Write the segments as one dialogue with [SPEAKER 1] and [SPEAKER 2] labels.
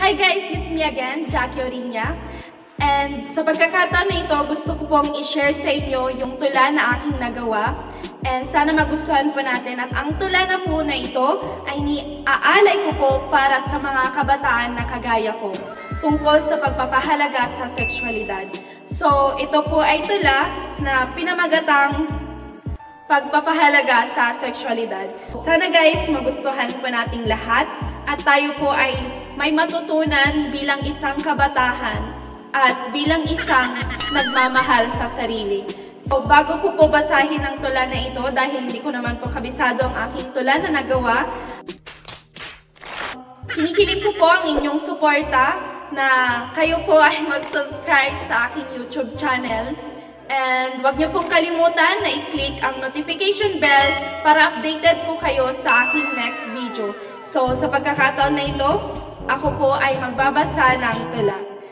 [SPEAKER 1] Hi guys, it's me again, Jackie Orinya. And sa pagkakataon na ito, gusto ko pong i-share sa inyo yung tula na aking nagawa. And sana magustuhan po natin. At ang tula na po na ito ay niaalay ko po para sa mga kabataan na kagaya ko tungkol sa pagpapahalaga sa sekswalidad. So ito po ay tula na pinamagatang pagpapahalaga sa sekswalidad. Sana guys, magustuhan po nating lahat at tayo po ay may matutunan bilang isang kabataan at bilang isang nagmamahal sa sarili. So bago ko po basahin ang tula na ito, dahil hindi ko naman po kabisado ang aking tula na nagawa, hinihiling ko po ang inyong suporta na kayo po ay mag-subscribe sa aking YouTube channel. And huwag niyo pong kalimutan na i-click ang notification bell para updated po kayo sa aking next video. So sa pagkakataon na ito, ako po ay magbabasa ng tula.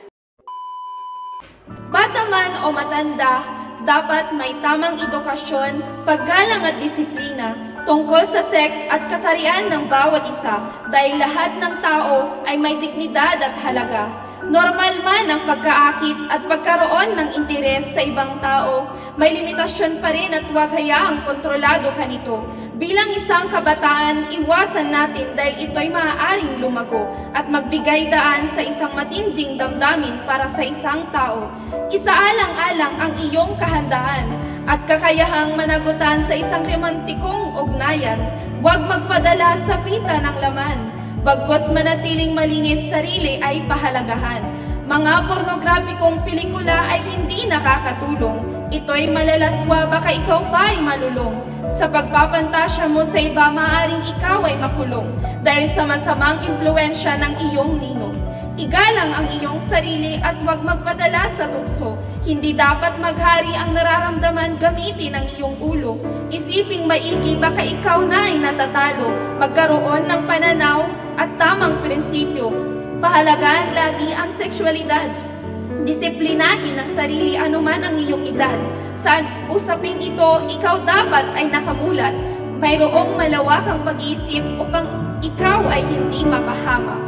[SPEAKER 1] Bata man o matanda, dapat may tamang edukasyon, paggalang at disiplina tungkol sa seks at kasarian ng bawat isa dahil lahat ng tao ay may dignidad at halaga. Normal man ang pagkaakit at pagkaroon ng interes sa ibang tao, may limitasyon pa rin at huwag hayaang kontrolado ka nito. Bilang isang kabataan, iwasan natin dahil ito'y maaaring lumago at magbigay daan sa isang matinding damdamin para sa isang tao. Isaalang-alang ang iyong kahandaan at kakayahang managutan sa isang romantikong ugnayan. Huwag magpadala sa pita ng laman. Bagkos manatiling malinis sarili ay pahalagahan. Mga pornografikong pelikula ay hindi nakakatulong. Ito'y malalaswa, baka ikaw pa ay malulong. Sa pagpapantasya mo sa iba, maaaring ikaw ay makulong dahil sa masamang impluensya ng iyong ninong. Igalang ang iyong sarili at huwag magpadala sa tukso. Hindi dapat maghari ang nararamdaman, gamitin ang iyong ulo. Isiping maigi, baka ikaw na ay natatalo. Magkaroon ng pananaw at tamang prinsipyo. Pahalagaan lagi ang sekswalidad. Disiplinahin ang sarili anuman ang iyong edad. Sa usaping ito, ikaw dapat ay nakamulat. Mayroong malawakang pag-iisip upang ikaw ay hindi mapahamak.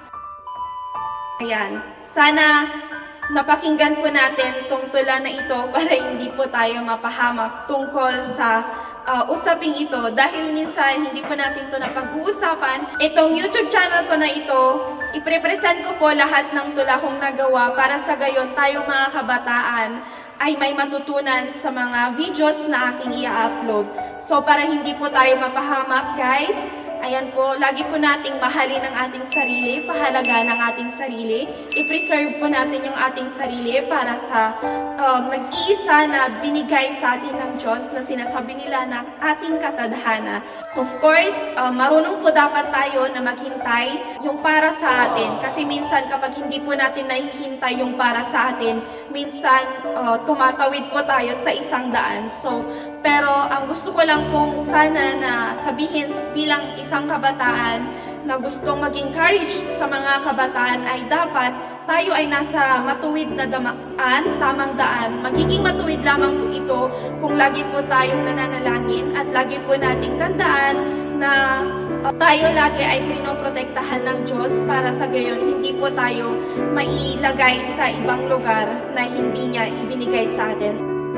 [SPEAKER 1] Ayan, sana napakinggan po natin itong tula na ito para hindi po tayo mapahamak tungkol sa usaping ito. Dahil minsan hindi po natin ito napag-uusapan. Itong YouTube channel ko na ito, iprepresent ko po lahat ng tula kong nagawa para sa gayon tayong mga kabataan ay may matutunan sa mga videos na aking i-upload. So para hindi po tayo mapahamak guys, ayan po, lagi po nating mahalin ang ating sarili, pahalagaan ang ating sarili. I-preserve po natin yung ating sarili para sa nag-iisa na binigay sa atin ng Diyos na sinasabi nila na ating katadhana. Of course, marunong po dapat tayo na maghintay yung para sa atin. Kasi minsan kapag hindi po natin nahihintay yung para sa atin, minsan tumatawid po tayo sa isang daan. So, pero ang gusto ko lang pong sana na sabihin bilang isang kabataan na gustong mag-encourage sa mga kabataan ay dapat tayo ay nasa matuwid na daan, tamang daan. Magiging matuwid lamang po ito kung lagi po tayong nananalangin at lagi po nating tandaan na tayo lagi ay pinoprotektahan ng Diyos para sa gayon hindi po tayo mailagay sa ibang lugar na hindi niya ibinigay sa atin.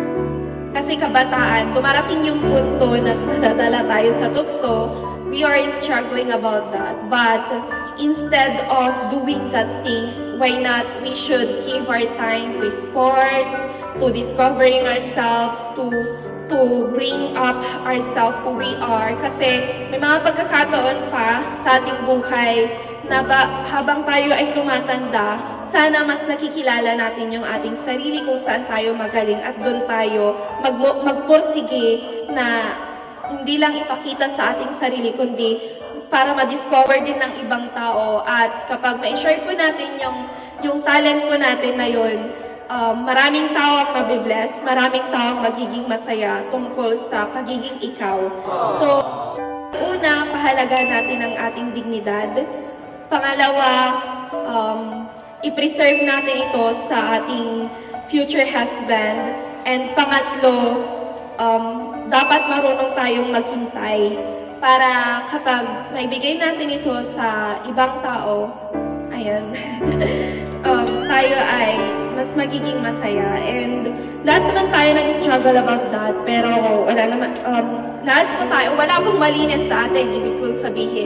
[SPEAKER 1] Kasi kabataan, dumarating yung punto na nadadala tayo sa tukso, we are struggling about that. But instead of doing that things, why not we should give our time to sports, to discovering ourselves, to bring up ourselves who we are. Kasi may mga pagkakataon pa sa ating buhay na habang tayo ay tumatanda, sana mas nakikilala natin yung ating sarili kung saan tayo magaling at doon tayo magpursige na hindi lang ipakita sa ating sarili kundi para ma-discover din ng ibang tao. At kapag ma-share po natin yung talent po natin na yun, maraming tao ang mabibless, maraming tao ang magiging masaya tungkol sa pagiging ikaw. So, una, pahalagaan natin ang ating dignidad. Pangalawa, i-preserve natin ito sa ating future husband. And pangatlo, dapat marunong tayong maghintay para kapag maibigay natin ito sa ibang tao, ayan, tayo ay mas magiging masaya. And lahat naman tayo nag-struggle about that, pero wala naman, lahat po tayo, wala pong malinis sa atin, ibig kong sabihin.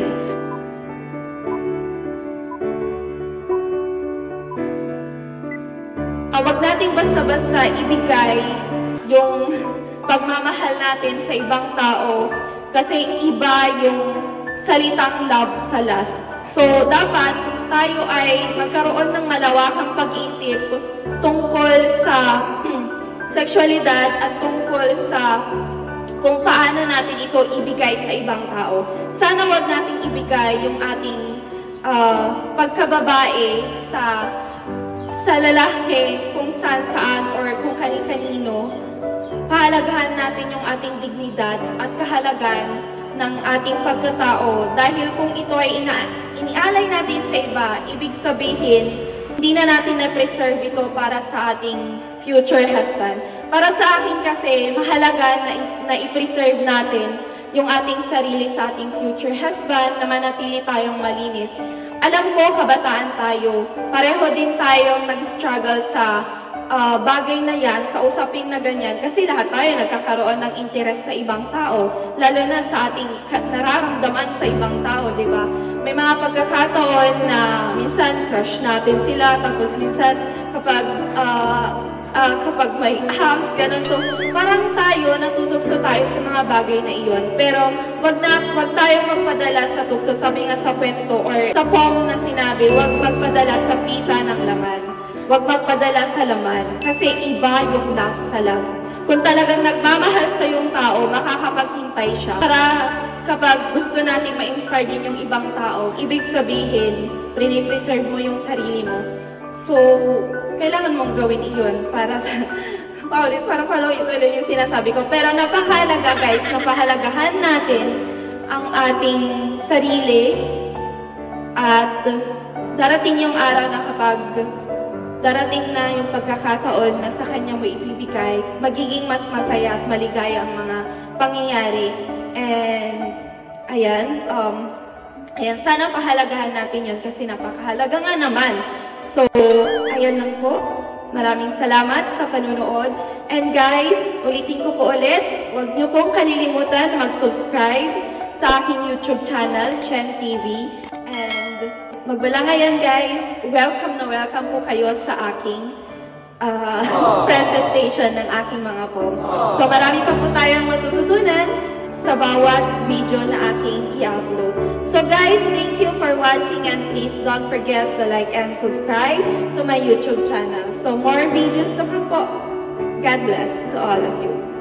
[SPEAKER 1] Wag nating basta-basta ibigay yung pagmamahal natin sa ibang tao kasi iba yung salitang love sa last. So, dapat tayo ay magkaroon ng malawakang pag-iisip tungkol sa sekswalidad at tungkol sa kung paano natin ito ibigay sa ibang tao. Sana wag nating ibigay yung ating pagkababae sa lalaki kung saan or kung kani-kanino. Pahalagahan natin yung ating dignidad at kahalagan ng ating pagkatao dahil kung ito ay inialay natin sa iba, ibig sabihin, hindi na natin na-preserve ito para sa ating future husband. Para sa akin kasi, mahalaga na i-preserve natin yung ating sarili sa ating future husband, na manatili tayong malinis. Alam ko, kabataan tayo, pareho din tayong nag-struggle sa bagay na yan, sa usaping na ganyan, kasi lahat tayo nagkakaroon ng interes sa ibang tao, lalo na sa ating nararamdaman sa ibang tao, di ba? May mga pagkakataon na minsan crush natin sila, tapos minsan kapag may hugs, ganun. So, parang tayo, natutugso tayo sa mga bagay na iyon. Pero, wag tayong magpadala sa tukso. Sabi nga sa kwento or sa poem na sinabi, wag magpadala sa pita ng laman. Wag magpadala sa laman. Kasi iba yung love sa last. Kung talagang nagmamahal sa yung tao, makakapaghintay siya. Para kapag gusto natin ma-inspire din yung ibang tao, ibig sabihin, preserve mo yung sarili mo. So, kailangan mong gawin iyon para sa para paulit-ulit yung sinasabi ko. Pero napakahalaga guys, napahalagahan natin ang ating sarili at darating yung araw na kapag darating na yung pagkakataon na sa kanya mo ibibigay, magiging mas masaya at maligaya ang mga pangyayari. And ayan, sana pahalagahan natin yun kasi napakahalaga nga naman. So, ayan lang po. Maraming salamat sa panunood. And guys, ulitin ko po ulit, huwag niyo pong kalilimutan mag-subscribe sa aking YouTube channel, Chen TV. And magbalangayan guys, welcome na welcome po kayo sa aking presentation ng aking mga poem. So, marami pa po tayong matututunan sa bawat video na aking i-upload. So guys, thank you for watching and please don't forget to like and subscribe to my YouTube channel. So more videos to come po. God bless to all of you.